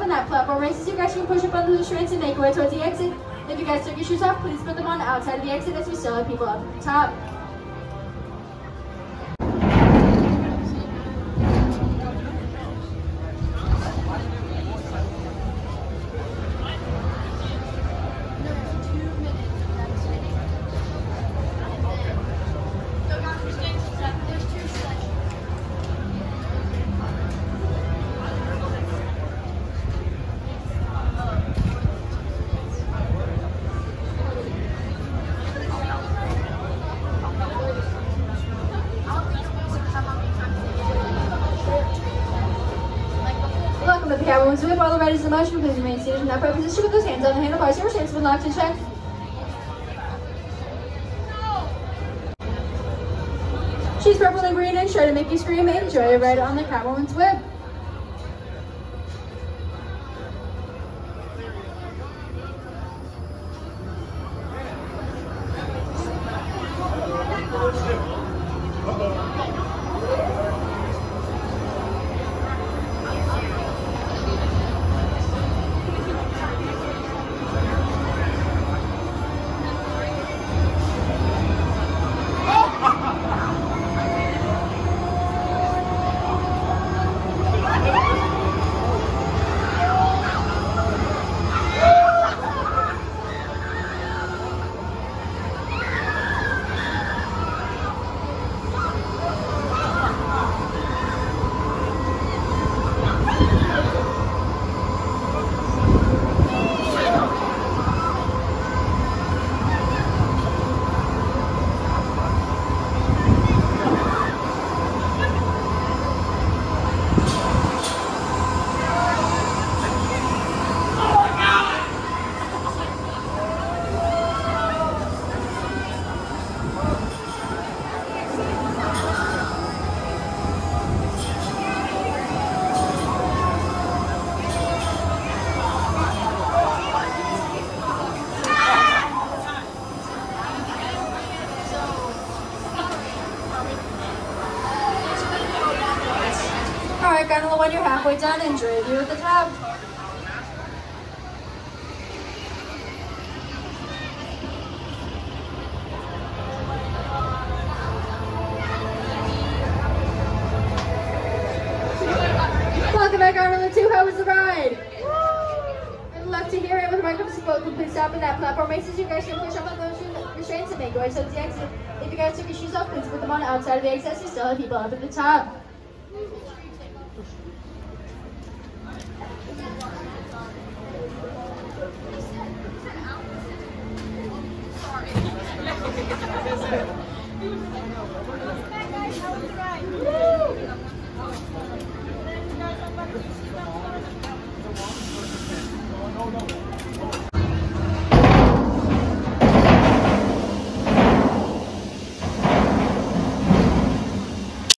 on that platform races, you guys can push up onto the restraints and make your way towards the exit. If you guys took your shoes off, please put them on outside of the exit as we still have people up at the top. Welcome to the Catwoman's Whip. While the riders in motion, please remain seated in that upright position with those hands on the handlebars. Your restraints have been locked in check. She's purple and green and sure to make you scream. Enjoy your ride on the Catwoman's Whip. Alright, Gondola, when you're halfway done, enjoy a view at the top. Welcome back, Gondola 2. How was the ride? I'd love to hear it. With microphones both complete stop in that platform races. You guys can push up on those restraints and make your way towards the exit. If you guys took your shoes off, please put them on outside of the exit. You still have people up at the top. No.